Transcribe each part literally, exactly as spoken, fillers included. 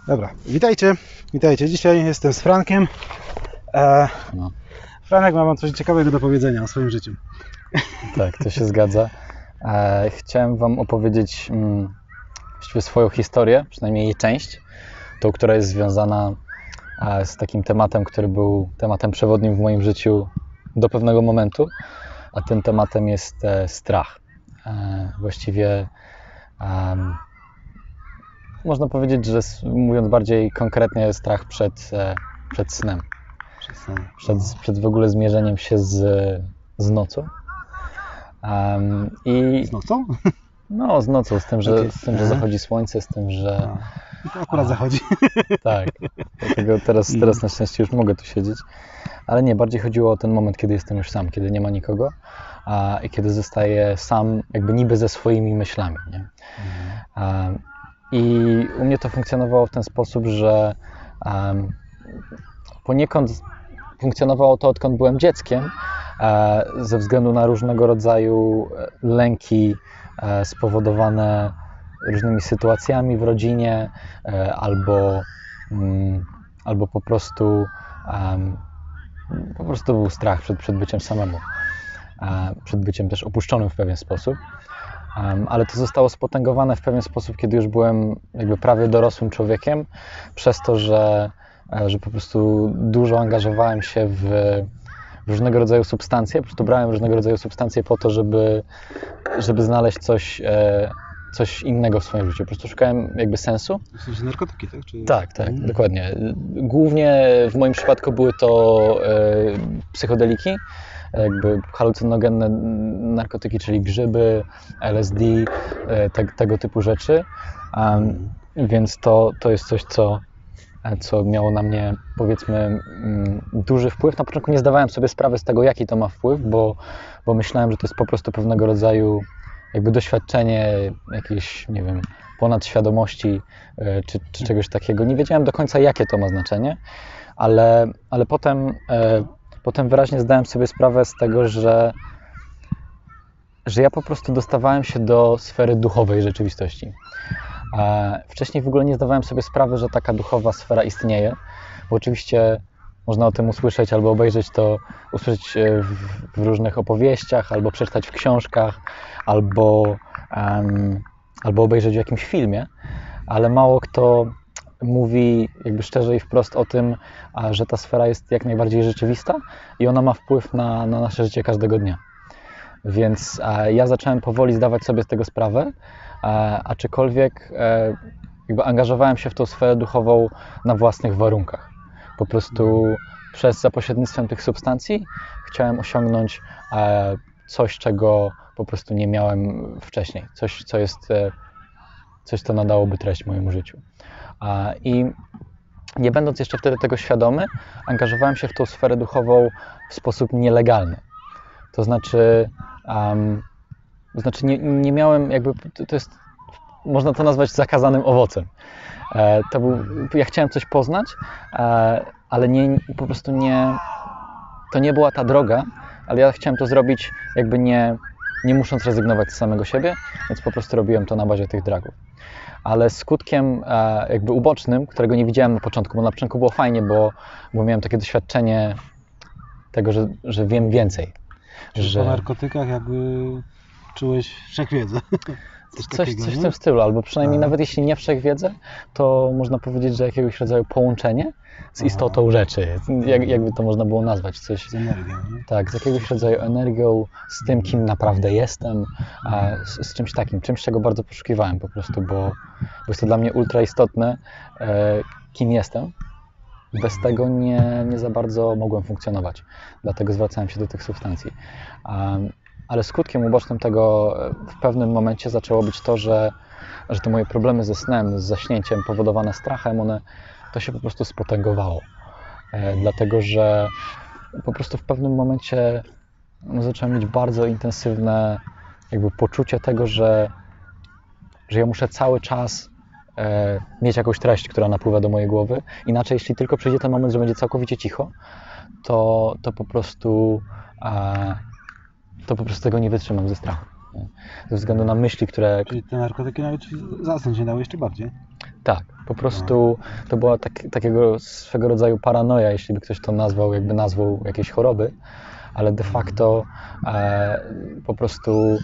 Dobra, witajcie, witajcie. Dzisiaj jestem z Frankiem. E, No, Franek ma wam coś ciekawego do powiedzenia o swoim życiu. tak, to się zgadza. E, chciałem Wam opowiedzieć mm, właściwie swoją historię, przynajmniej jej część, tą, która jest związana e, z takim tematem, który był tematem przewodnim w moim życiu do pewnego momentu, a tym tematem jest e, strach. E, właściwie em, można powiedzieć, że s- mówiąc bardziej konkretnie, strach przed, e, przed snem, przed, przed w ogóle zmierzeniem się z, z nocą. Um, I Z nocą? no, z nocą, z tym, że, Okej. z tym, że Aha. zachodzi słońce, z tym, że A, i to akurat A. zachodzi. tak, dlatego teraz, teraz na szczęście już mogę tu siedzieć, ale nie, bardziej chodziło o ten moment, kiedy jestem już sam, kiedy nie ma nikogo a, i kiedy zostaję sam jakby niby ze swoimi myślami, nie? A, I u mnie to funkcjonowało w ten sposób, że um, poniekąd funkcjonowało to, odkąd byłem dzieckiem, e, ze względu na różnego rodzaju lęki e, spowodowane różnymi sytuacjami w rodzinie, e, albo, mm, albo po prostu em, po prostu był strach przed, przed byciem samemu, e, przed byciem też opuszczonym w pewien sposób. Um, ale to zostało spotęgowane w pewien sposób, kiedy już byłem jakby prawie dorosłym człowiekiem, przez to, że, e, że po prostu dużo angażowałem się w, w różnego rodzaju substancje, po prostu brałem różnego rodzaju substancje po to, żeby, żeby znaleźć coś, e, coś innego w swoim życiu. Po prostu szukałem jakby sensu. W sensie narkotyki, tak? Czy... Tak, tak, Mhm. dokładnie. Głównie w moim przypadku były to e, psychodeliki, jakby halucynogenne narkotyki, czyli grzyby, L S D, e, te, tego typu rzeczy. Um, więc to, to jest coś, co, co miało na mnie, powiedzmy, mm, duży wpływ. Na początku nie zdawałem sobie sprawy z tego, jaki to ma wpływ, bo, bo myślałem, że to jest po prostu pewnego rodzaju jakby doświadczenie jakiejś, nie wiem, ponadświadomości e, czy, czy czegoś takiego. Nie wiedziałem do końca, jakie to ma znaczenie, ale, ale potem, e, potem wyraźnie zdałem sobie sprawę z tego, że, że ja po prostu dostawałem się do sfery duchowej rzeczywistości. E, Wcześniej w ogóle nie zdawałem sobie sprawy, że taka duchowa sfera istnieje, bo oczywiście można o tym usłyszeć albo obejrzeć to, usłyszeć e, w, w różnych opowieściach, albo przeczytać w książkach, albo, um, albo obejrzeć w jakimś filmie, ale mało kto mówi jakby szczerze i wprost o tym, a, że ta sfera jest jak najbardziej rzeczywista i ona ma wpływ na, na nasze życie każdego dnia. Więc a, ja zacząłem powoli zdawać sobie z tego sprawę, a, aczkolwiek e, jakby angażowałem się w tą sferę duchową na własnych warunkach. Po prostu przez za pośrednictwem tych substancji chciałem osiągnąć e, coś, czego po prostu nie miałem wcześniej. Coś, co jest, e, coś, co nadałoby treść mojemu życiu. A, I nie będąc jeszcze wtedy tego świadomy, angażowałem się w tą sferę duchową w sposób nielegalny. To znaczy, um, to znaczy nie, nie miałem jakby, to jest, można to nazwać zakazanym owocem. E, to był, ja chciałem coś poznać, e, ale nie, po prostu nie, to nie była ta droga, ale ja chciałem to zrobić jakby nie, nie musząc rezygnować z samego siebie, więc po prostu robiłem to na bazie tych dragów. Ale skutkiem e, jakby ubocznym, którego nie widziałem na początku, bo na początku było fajnie, bo, bo miałem takie doświadczenie tego, że, że wiem więcej. Że... Że Po narkotykach jakby czułeś wszechwiedzę. Coś, coś, takiego, coś w nie? tym stylu, albo przynajmniej Aha. nawet jeśli nie wszechwiedzę, to można powiedzieć, że jakiegoś rodzaju połączenie z Aha. istotą rzeczy. Jak, jakby to można było nazwać. Coś, Z energią, nie? tak, z jakiegoś rodzaju energią, z tym, kim naprawdę jestem, a z, z czymś takim, czymś, czego bardzo poszukiwałem po prostu, bo, bo jest to dla mnie ultra istotne, e, kim jestem. Bez tego nie, nie za bardzo mogłem funkcjonować, dlatego zwracałem się do tych substancji. Um, ale skutkiem ubocznym tego w pewnym momencie zaczęło być to, że, że te moje problemy ze snem, z zaśnięciem powodowane strachem, one, to się po prostu spotęgowało. E, dlatego, że po prostu w pewnym momencie no, zacząłem mieć bardzo intensywne jakby poczucie tego, że, że ja muszę cały czas e, mieć jakąś treść, która napływa do mojej głowy. Inaczej, jeśli tylko przyjdzie ten moment, że będzie całkowicie cicho, to, to po prostu e, to po prostu tego nie wytrzymam ze strachu. Nie? Ze względu na myśli, które... Czyli te narkotyki nawet zasnąć nie dały jeszcze bardziej? Tak, po prostu to była tak, takiego swego rodzaju paranoja, jeśli by ktoś to nazwał, jakby nazwał jakiejś choroby, ale de facto e, po prostu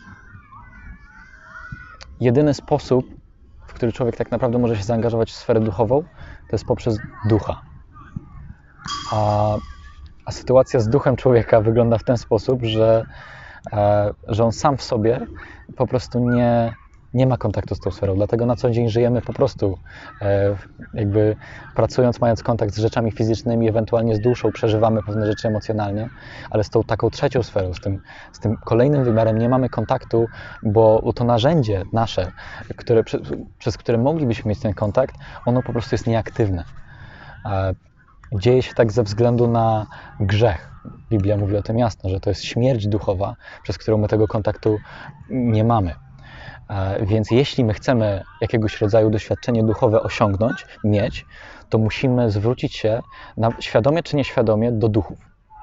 jedyny sposób, w który człowiek tak naprawdę może się zaangażować w sferę duchową, to jest poprzez ducha. A, a sytuacja z duchem człowieka wygląda w ten sposób, że, e, że on sam w sobie po prostu nie, nie ma kontaktu z tą sferą. Dlatego na co dzień żyjemy po prostu e, jakby pracując, mając kontakt z rzeczami fizycznymi, ewentualnie z duszą, przeżywamy pewne rzeczy emocjonalnie, ale z tą taką trzecią sferą, z tym, z tym kolejnym wymiarem nie mamy kontaktu, bo to narzędzie nasze, które, przez, przez które moglibyśmy mieć ten kontakt, ono po prostu jest nieaktywne. E, Dzieje się tak ze względu na grzech. Biblia mówi o tym jasno, że to jest śmierć duchowa, przez którą my tego kontaktu nie mamy. Więc jeśli my chcemy jakiegoś rodzaju doświadczenie duchowe osiągnąć, mieć, to musimy zwrócić się na, świadomie czy nieświadomie do duchów.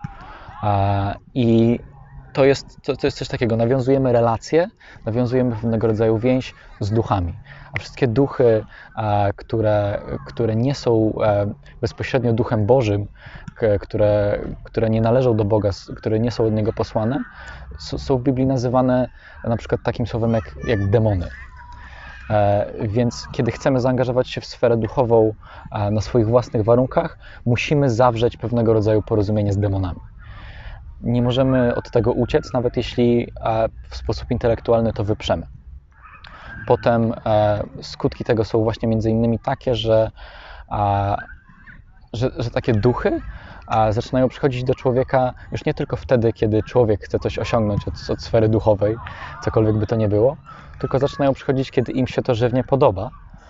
I to jest, to, to jest coś takiego, nawiązujemy relacje, nawiązujemy pewnego rodzaju więź z duchami. A wszystkie duchy, które, które nie są bezpośrednio duchem Bożym, które, które nie należą do Boga, które nie są od Niego posłane, są w Biblii nazywane na przykład takim słowem jak, jak demony. Więc kiedy chcemy zaangażować się w sferę duchową na swoich własnych warunkach, musimy zawrzeć pewnego rodzaju porozumienie z demonami. Nie możemy od tego uciec, nawet jeśli w sposób intelektualny to wyprzemy. Potem skutki tego są właśnie między innymi takie, że, że, że takie duchy zaczynają przychodzić do człowieka już nie tylko wtedy, kiedy człowiek chce coś osiągnąć od, od sfery duchowej, cokolwiek by to nie było, tylko zaczynają przychodzić, kiedy im się to żywnie podoba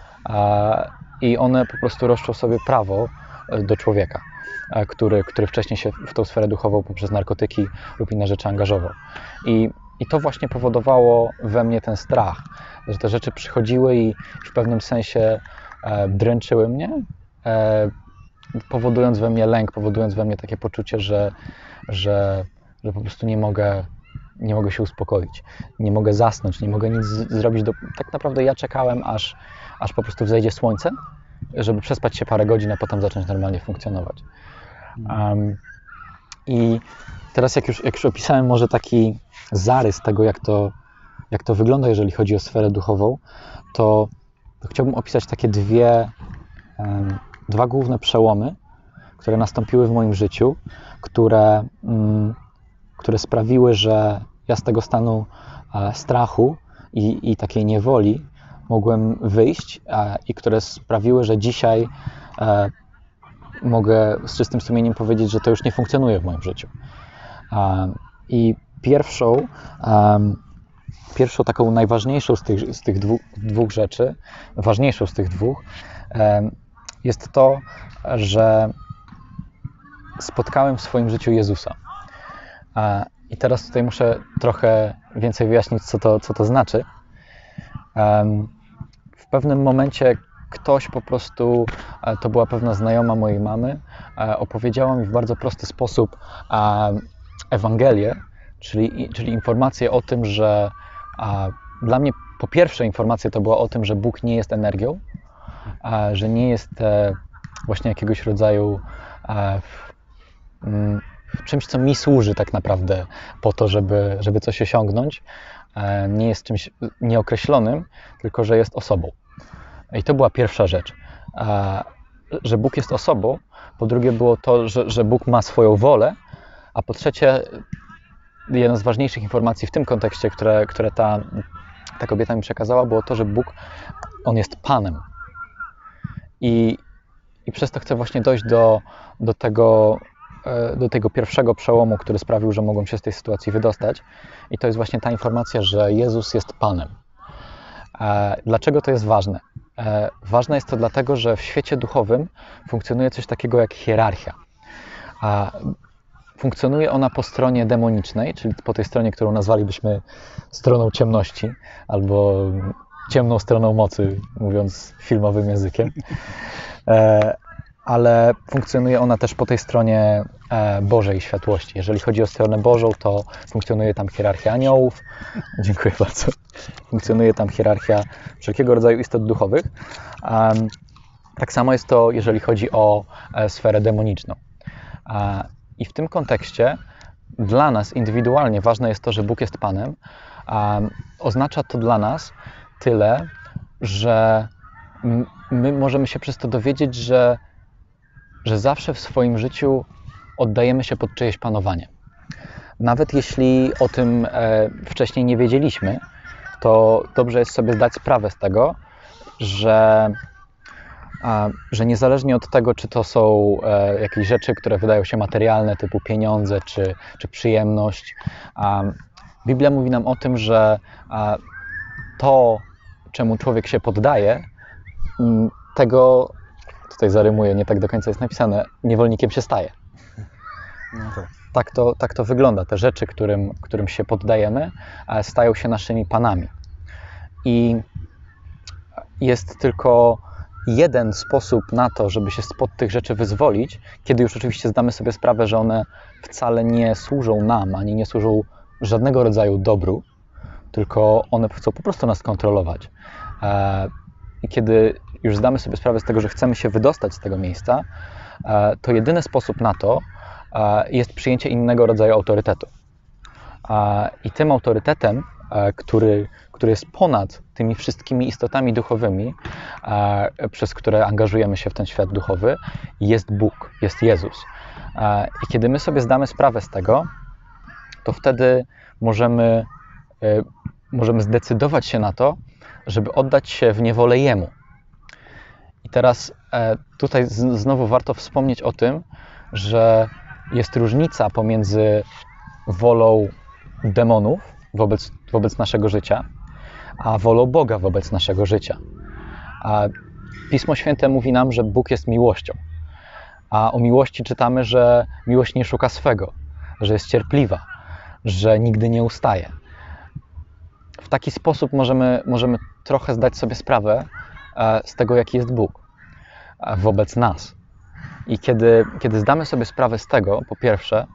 i one po prostu roszczą sobie prawo do człowieka, który, który wcześniej się w tą sferę duchową poprzez narkotyki lub inne rzeczy angażował. I, i to właśnie powodowało we mnie ten strach, że te rzeczy przychodziły i w pewnym sensie e, dręczyły mnie, e, powodując we mnie lęk, powodując we mnie takie poczucie, że, że, że po prostu nie mogę, nie mogę się uspokoić, nie mogę zasnąć, nie mogę nic z, zrobić. Do... Tak naprawdę ja czekałem, aż, aż po prostu wzejdzie słońce, żeby przespać się parę godzin, a potem zacząć normalnie funkcjonować. Um, I teraz jak już, jak już opisałem może taki zarys tego, jak to, jak to wygląda, jeżeli chodzi o sferę duchową, to, to chciałbym opisać takie dwie, um, dwa główne przełomy, które nastąpiły w moim życiu, które, um, które sprawiły, że ja z tego stanu e, strachu i, i takiej niewoli mogłem wyjść e, i które sprawiły, że dzisiaj e, mogę z czystym sumieniem powiedzieć, że to już nie funkcjonuje w moim życiu. E, I pierwszą, e, pierwszą taką najważniejszą z tych, z tych dwóch, dwóch rzeczy, ważniejszą z tych dwóch, e, jest to, że spotkałem w swoim życiu Jezusa. E, I teraz tutaj muszę trochę więcej wyjaśnić, co to, co to znaczy. E, w pewnym momencie ktoś po prostu, to była pewna znajoma mojej mamy, opowiedziała mi w bardzo prosty sposób Ewangelię, czyli, czyli informację o tym, że dla mnie po pierwsze informacja to była o tym, że Bóg nie jest energią, że nie jest właśnie jakiegoś rodzaju czymś, co mi służy tak naprawdę po to, żeby, żeby coś osiągnąć, nie jest czymś nieokreślonym, tylko że jest osobą. I to była pierwsza rzecz, że Bóg jest osobą, po drugie było to, że, że Bóg ma swoją wolę, a po trzecie jedna z ważniejszych informacji w tym kontekście, które, które ta, ta kobieta mi przekazała, było to, że Bóg, On jest Panem. I, i przez to chcę właśnie dojść do, do, tego, do tego pierwszego przełomu, który sprawił, że mogłem się z tej sytuacji wydostać. I to jest właśnie ta informacja, że Jezus jest Panem. Dlaczego to jest ważne? Ważne jest to dlatego, że w świecie duchowym funkcjonuje coś takiego jak hierarchia. Funkcjonuje ona po stronie demonicznej, czyli po tej stronie, którą nazwalibyśmy stroną ciemności albo ciemną stroną mocy, mówiąc filmowym językiem. ale funkcjonuje ona też po tej stronie e, Bożej światłości. Jeżeli chodzi o stronę Bożą, to funkcjonuje tam hierarchia aniołów. Dziękuję bardzo. Funkcjonuje tam hierarchia wszelkiego rodzaju istot duchowych. Um, tak samo jest to, jeżeli chodzi o e, sferę demoniczną. E, I w tym kontekście dla nas indywidualnie ważne jest to, że Bóg jest Panem. Um, oznacza to dla nas tyle, że my możemy się przez to dowiedzieć, że, że zawsze w swoim życiu oddajemy się pod czyjeś panowanie. Nawet jeśli o tym e, wcześniej nie wiedzieliśmy, to dobrze jest sobie zdać sprawę z tego, że, a, że niezależnie od tego, czy to są e, jakieś rzeczy, które wydają się materialne, typu pieniądze czy, czy przyjemność, a, Biblia mówi nam o tym, że a, to, czemu człowiek się poddaje, tego, tutaj zarymuję, nie tak do końca jest napisane, niewolnikiem się staje. No tak. Tak to, tak to wygląda. Te rzeczy, którym, którym się poddajemy, stają się naszymi panami. I jest tylko jeden sposób na to, żeby się spod tych rzeczy wyzwolić, kiedy już oczywiście zdamy sobie sprawę, że one wcale nie służą nam, ani nie służą żadnego rodzaju dobru, tylko one chcą po prostu nas kontrolować. I kiedy już zdamy sobie sprawę z tego, że chcemy się wydostać z tego miejsca, to jedyny sposób na to jest przyjęcie innego rodzaju autorytetu. I tym autorytetem, który, który jest ponad tymi wszystkimi istotami duchowymi, przez które angażujemy się w ten świat duchowy, jest Bóg, jest Jezus. I kiedy my sobie zdamy sprawę z tego, to wtedy możemy, możemy zdecydować się na to, żeby oddać się w niewolę Jemu. I teraz tutaj znowu warto wspomnieć o tym, że jest różnica pomiędzy wolą demonów wobec, wobec naszego życia, a wolą Boga wobec naszego życia. A Pismo Święte mówi nam, że Bóg jest miłością. A o miłości czytamy, że miłość nie szuka swego, że jest cierpliwa, że nigdy nie ustaje. W taki sposób możemy, możemy trochę zdać sobie sprawę z tego, jaki jest Bóg wobec nas. I kiedy, kiedy zdamy sobie sprawę z tego, po pierwsze,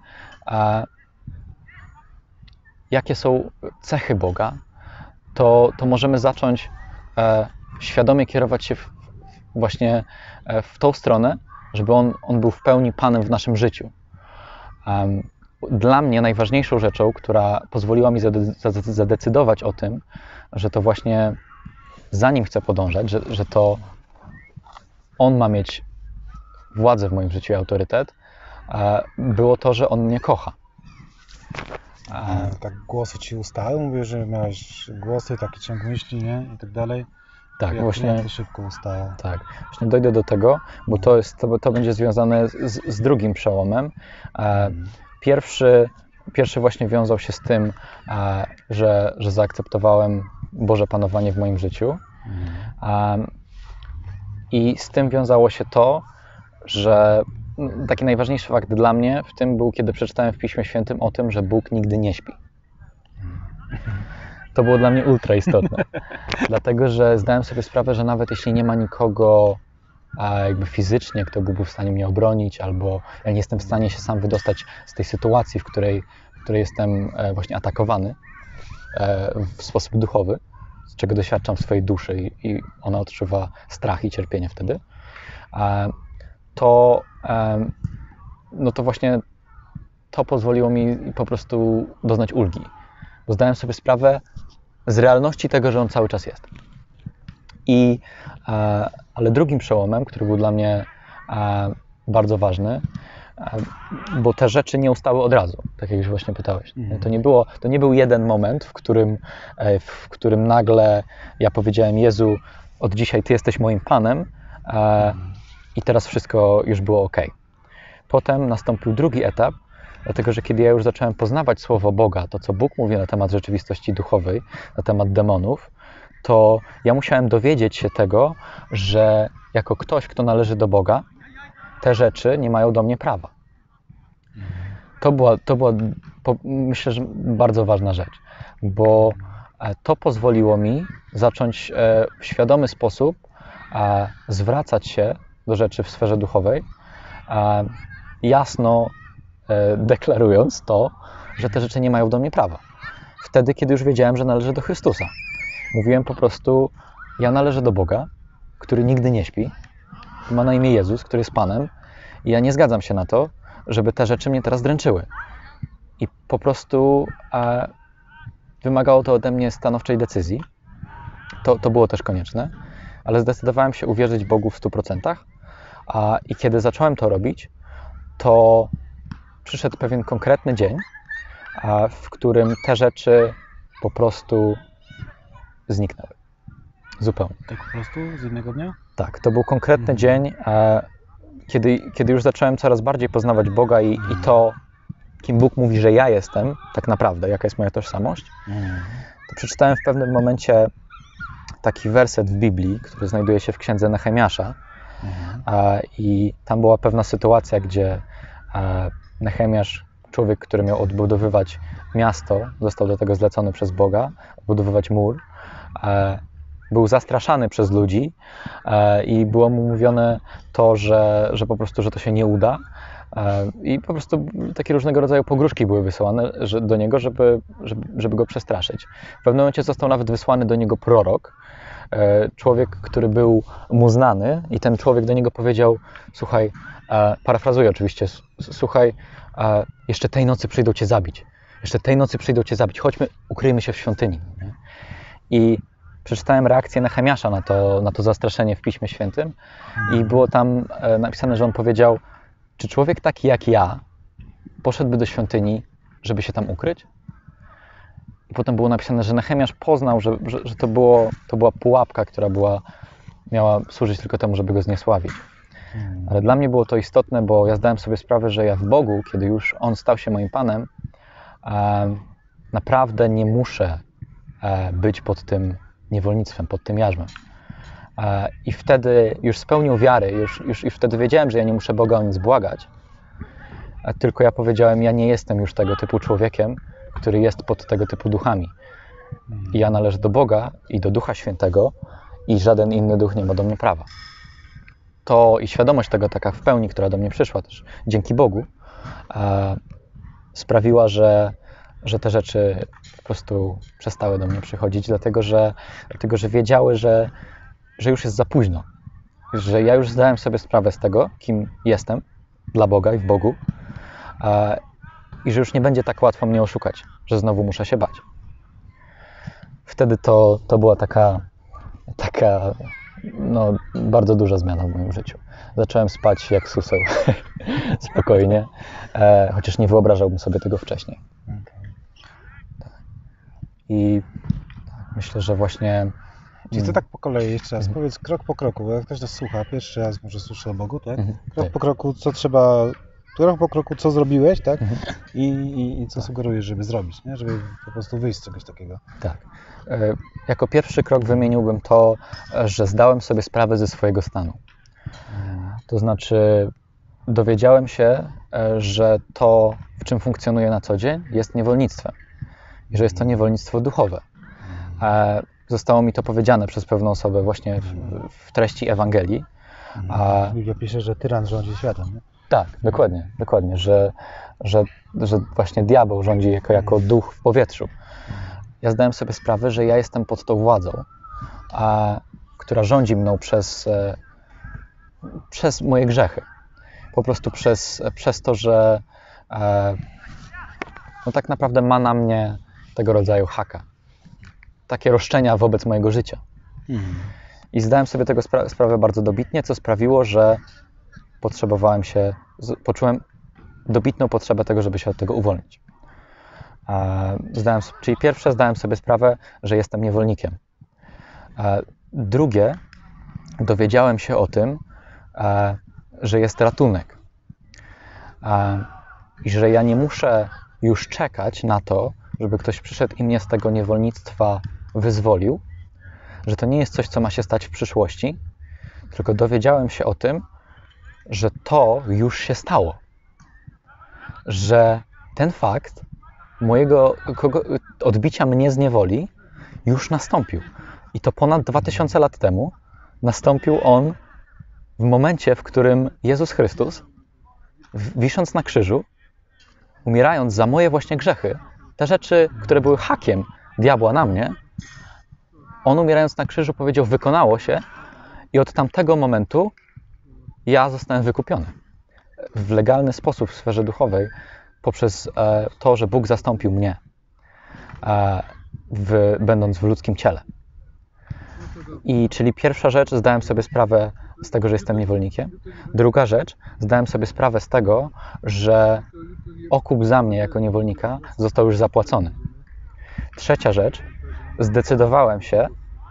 jakie są cechy Boga, to, to możemy zacząć świadomie kierować się w, właśnie w tą stronę, żeby on, on był w pełni Panem w naszym życiu. Dla mnie najważniejszą rzeczą, która pozwoliła mi zadecydować o tym, że to właśnie za Nim chcę podążać, że, że to On ma mieć władzę w moim życiu i autorytet, było to, że On mnie kocha. A, tak głosy ci ustały? Mówię, że miałeś głosy, taki ciąg myśli, nie? I tak dalej. Tak, jak, właśnie. Jak to szybko ustało. Tak, właśnie dojdę do tego, bo to, jest, to, to będzie związane z, z drugim przełomem. Pierwszy, pierwszy właśnie wiązał się z tym, że, że zaakceptowałem Boże panowanie w moim życiu. Mhm. I z tym wiązało się to, że taki najważniejszy fakt dla mnie w tym był, kiedy przeczytałem w Piśmie Świętym o tym, że Bóg nigdy nie śpi. To było dla mnie ultra istotne. Dlatego, że zdałem sobie sprawę, że nawet jeśli nie ma nikogo a jakby fizycznie, kto byłby w stanie mnie obronić, albo ja nie jestem w stanie się sam wydostać z tej sytuacji, w której, w której jestem właśnie atakowany w sposób duchowy, z czego doświadczam w swojej duszy i, i ona odczuwa strach i cierpienie wtedy, to, no to właśnie to pozwoliło mi po prostu doznać ulgi. Bo zdałem sobie sprawę z realności tego, że on cały czas jest. I, ale drugim przełomem, który był dla mnie bardzo ważny, bo te rzeczy nie ustały od razu, tak jak już właśnie pytałeś. To nie było, to nie był jeden moment, w którym, w którym nagle ja powiedziałem: Jezu, od dzisiaj Ty jesteś moim Panem i teraz wszystko już było ok. Potem nastąpił drugi etap, dlatego że kiedy ja już zacząłem poznawać Słowo Boga, to co Bóg mówi na temat rzeczywistości duchowej, na temat demonów, to ja musiałem dowiedzieć się tego, że jako ktoś, kto należy do Boga, te rzeczy nie mają do mnie prawa. To była, to była myślę, że bardzo ważna rzecz, bo to pozwoliło mi zacząć w świadomy sposób zwracać się do rzeczy w sferze duchowej, e, jasno e, deklarując to, że te rzeczy nie mają do mnie prawa. Wtedy, kiedy już wiedziałem, że należę do Chrystusa. Mówiłem po prostu, ja należę do Boga, który nigdy nie śpi, ma na imię Jezus, który jest Panem i ja nie zgadzam się na to, żeby te rzeczy mnie teraz dręczyły. I po prostu e, wymagało to ode mnie stanowczej decyzji. To, to było też konieczne, ale zdecydowałem się uwierzyć Bogu w stu procentach. A, I kiedy zacząłem to robić, to przyszedł pewien konkretny dzień, a, w którym te rzeczy po prostu zniknęły. Zupełnie. Tak po prostu z jednego dnia? Tak, to był konkretny mhm. dzień, a, kiedy, kiedy już zacząłem coraz bardziej poznawać Boga i, i to, kim Bóg mówi, że ja jestem, tak naprawdę, jaka jest moja tożsamość, mhm. to przeczytałem w pewnym momencie taki werset w Biblii, który znajduje się w księdze Nehemiasza. Mhm. A, I tam była pewna sytuacja, gdzie a, Nehemiasz, człowiek, który miał odbudowywać miasto, został do tego zlecony przez Boga, odbudowywać mur, a, był zastraszany przez ludzi a, i było mu mówione to, że, że po prostu, że to się nie uda. I po prostu takie różnego rodzaju pogróżki były wysyłane że, do niego, żeby, żeby, żeby go przestraszyć. W pewnym momencie został nawet wysłany do niego prorok, człowiek, który był mu znany i ten człowiek do niego powiedział, słuchaj, parafrazuję oczywiście, słuchaj, jeszcze tej nocy przyjdą cię zabić, jeszcze tej nocy przyjdą cię zabić, chodźmy, ukryjmy się w świątyni. I przeczytałem reakcję Nehemiasza na to, na to zastraszenie w Piśmie Świętym i było tam napisane, że on powiedział, czy człowiek taki jak ja poszedłby do świątyni, żeby się tam ukryć? I potem było napisane, że Nehemiasz poznał, że, że, że to, było, to była pułapka, która była, miała służyć tylko temu, żeby go zniesławić. Hmm. Ale dla mnie było to istotne, bo ja zdałem sobie sprawę, że ja w Bogu, kiedy już On stał się moim Panem, e, naprawdę nie muszę e, być pod tym niewolnictwem, pod tym jarzmem. E, I wtedy już z pełnią wiary, już, już, już wtedy wiedziałem, że ja nie muszę Boga o nic błagać, a tylko ja powiedziałem, ja nie jestem już tego typu człowiekiem, który jest pod tego typu duchami. I ja należę do Boga i do Ducha Świętego i żaden inny duch nie ma do mnie prawa. To i świadomość tego taka w pełni, która do mnie przyszła też dzięki Bogu, e, sprawiła, że, że te rzeczy po prostu przestały do mnie przychodzić, dlatego że, dlatego, że wiedziały, że, że już jest za późno. Że ja już zdałem sobie sprawę z tego, kim jestem dla Boga i w Bogu, e, i że już nie będzie tak łatwo mnie oszukać, że znowu muszę się bać. Wtedy to, to była taka, taka no, bardzo duża zmiana w moim życiu. Zacząłem spać jak suseł, spokojnie, e, chociaż nie wyobrażałbym sobie tego wcześniej. Okay. Tak. I myślę, że właśnie... Czyli to tak po kolei jeszcze raz, mm. powiedz krok po kroku, bo jak ktoś nas słucha, pierwszy raz może słyszy o Bogu, tak? Mm. Krok tak. po kroku, co trzeba... Krok po kroku, co zrobiłeś, tak? Mhm. I, i, i co sugerujesz, żeby zrobić, nie? Żeby po prostu wyjść z czegoś takiego. Tak. E, jako pierwszy krok wymieniłbym to, że zdałem sobie sprawę ze swojego stanu. Hmm. To znaczy dowiedziałem się, że to, w czym funkcjonuję na co dzień, jest niewolnictwem. I że jest to niewolnictwo duchowe. E, zostało mi to powiedziane przez pewną osobę właśnie w, w treści Ewangelii. A... Biblia pisze, że tyran rządzi światem, nie? Tak, dokładnie, dokładnie, że, że, że właśnie diabeł rządzi jako, jako duch w powietrzu. Ja zdałem sobie sprawę, że ja jestem pod tą władzą, a, która rządzi mną przez, e, przez moje grzechy. Po prostu przez, przez to, że e, no tak naprawdę ma na mnie tego rodzaju haka. Takie roszczenia wobec mojego życia. Mhm. I zdałem sobie tego spra- sprawę bardzo dobitnie, co sprawiło, że potrzebowałem się, poczułem dobitną potrzebę tego, żeby się od tego uwolnić. Zdałem, czyli pierwsze, zdałem sobie sprawę, że jestem niewolnikiem. Drugie, dowiedziałem się o tym, że jest ratunek. I że ja nie muszę już czekać na to, żeby ktoś przyszedł i mnie z tego niewolnictwa wyzwolił, że to nie jest coś, co ma się stać w przyszłości, tylko dowiedziałem się o tym, że to już się stało. Że ten fakt mojego kogo, odbicia mnie z niewoli już nastąpił. I to ponad dwa tysiące lat temu nastąpił on w momencie, w którym Jezus Chrystus, wisząc na krzyżu, umierając za moje właśnie grzechy, te rzeczy, które były hakiem diabła na mnie, On umierając na krzyżu powiedział, wykonało się i od tamtego momentu ja zostałem wykupiony. W legalny sposób w sferze duchowej poprzez e, to, że Bóg zastąpił mnie, e, w, będąc w ludzkim ciele. I czyli pierwsza rzecz, zdałem sobie sprawę z tego, że jestem niewolnikiem. Druga rzecz, zdałem sobie sprawę z tego, że okup za mnie jako niewolnika został już zapłacony. Trzecia rzecz, zdecydowałem się,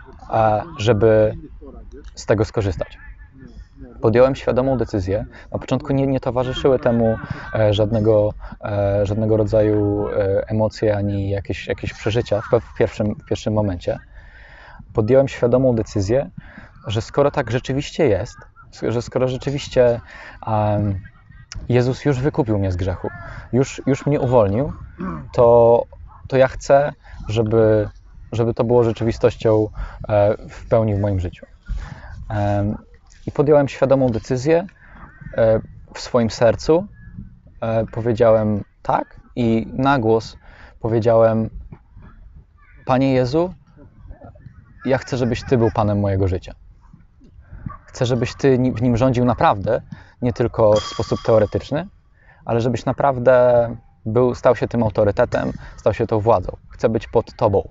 żeby z tego skorzystać. Podjąłem świadomą decyzję. Na początku nie, nie towarzyszyły temu e, żadnego, e, żadnego rodzaju e, emocje ani jakieś, jakieś przeżycia w, w, pierwszym, w pierwszym momencie. Podjąłem świadomą decyzję, że skoro tak rzeczywiście jest, że skoro rzeczywiście um, Jezus już wykupił mnie z grzechu, już, już mnie uwolnił, to, to ja chcę, żeby, żeby to było rzeczywistością e, w pełni w moim życiu. Um, I podjąłem świadomą decyzję e, w swoim sercu. E, powiedziałem tak i na głos powiedziałem: Panie Jezu, ja chcę, żebyś Ty był Panem mojego życia. Chcę, żebyś Ty w nim rządził naprawdę, nie tylko w sposób teoretyczny, ale żebyś naprawdę był, stał się tym autorytetem, stał się tą władzą. Chcę być pod Tobą.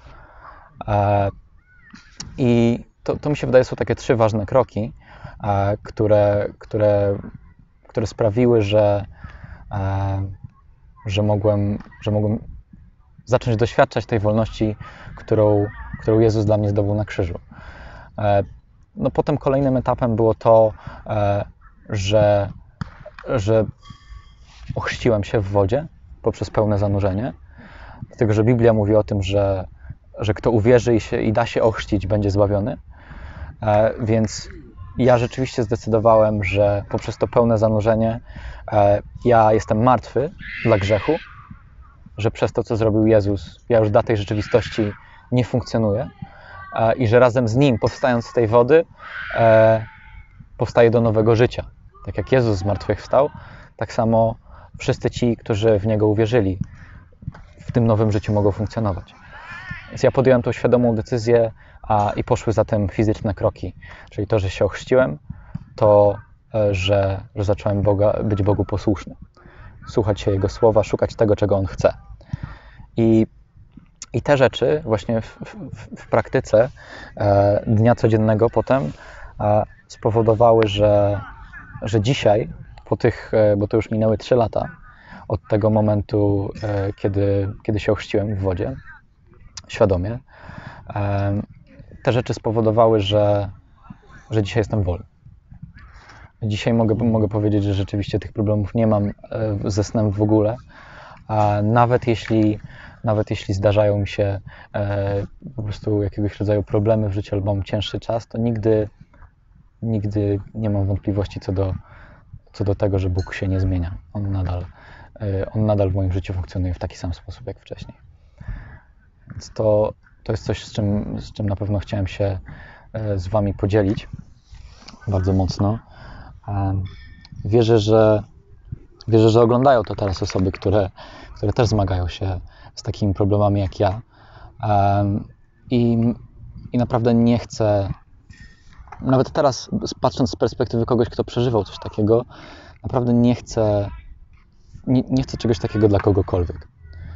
E, I to, to mi się wydaje, są takie trzy ważne kroki, e, które, które, które sprawiły, że, e, że, mogłem, że mogłem zacząć doświadczać tej wolności, którą, którą Jezus dla mnie zdobył na krzyżu. E, no potem kolejnym etapem było to, e, że, że ochrzciłem się w wodzie poprzez pełne zanurzenie, dlatego że Biblia mówi o tym, że, że kto uwierzy i, się, i da się ochrzcić, będzie zbawiony. E, więc ja rzeczywiście zdecydowałem, że poprzez to pełne zanurzenie e, ja jestem martwy dla grzechu, że przez to, co zrobił Jezus, ja już dla tej rzeczywistości nie funkcjonuję e, i że razem z Nim, powstając z tej wody, e, powstaje do nowego życia. Tak jak Jezus z martwych wstał, tak samo wszyscy ci, którzy w Niego uwierzyli, w tym nowym życiu mogą funkcjonować. Więc ja podjąłem tą świadomą decyzję a, i poszły za tym fizyczne kroki. Czyli to, że się ochrzciłem, to, że, że zacząłem Boga, być Bogu posłuszny. Słuchać się Jego słowa, szukać tego, czego On chce. I, i te rzeczy właśnie w, w, w praktyce e, dnia codziennego potem e, spowodowały, że, że dzisiaj, po tych, e, bo to już minęły trzy lata od tego momentu, e, kiedy, kiedy się ochrzciłem w wodzie, świadomie, e, te rzeczy spowodowały, że, że dzisiaj jestem wolny. Dzisiaj mogę, mogę powiedzieć, że rzeczywiście tych problemów nie mam ze snem w ogóle. A nawet jeśli, nawet jeśli zdarzają mi się e, po prostu jakiegoś rodzaju problemy w życiu albo mam cięższy czas, to nigdy, nigdy nie mam wątpliwości co do, co do tego, że Bóg się nie zmienia. On nadal, e, on nadal w moim życiu funkcjonuje w taki sam sposób jak wcześniej. Więc to, to jest coś, z czym, z czym na pewno chciałem się e, z Wami podzielić bardzo mocno. Wierzę, że, wierzę, że oglądają to teraz osoby, które, które też zmagają się z takimi problemami jak ja. I, i naprawdę nie chcę, nawet teraz patrząc z perspektywy kogoś, kto przeżywał coś takiego, naprawdę nie chcę, nie, nie chcę czegoś takiego dla kogokolwiek.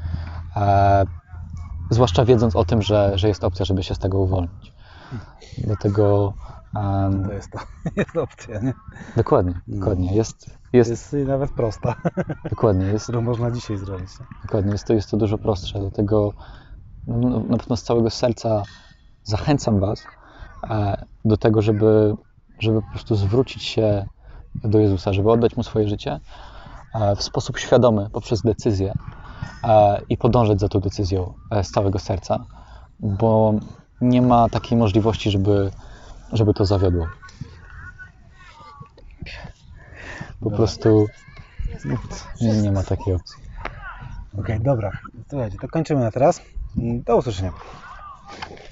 Zwłaszcza wiedząc o tym, że, że jest opcja, żeby się z tego uwolnić. Dlatego Um, to jest to, jest opcja, nie? Dokładnie, dokładnie. Jest, jest, jest nawet prosta. Dokładnie. Jest, którą można dzisiaj zrobić. Nie? Dokładnie, jest to, jest to dużo prostsze. Dlatego no, na pewno z całego serca zachęcam Was e, do tego, żeby, żeby po prostu zwrócić się do Jezusa, żeby oddać Mu swoje życie e, w sposób świadomy, poprzez decyzję e, i podążać za tą decyzją e, z całego serca, bo nie ma takiej możliwości, żeby żeby to zawiodło. Po dobra. prostu nie, nie ma takiej opcji. Okej, okay, dobra. Słuchajcie, to kończymy na teraz. Do usłyszenia.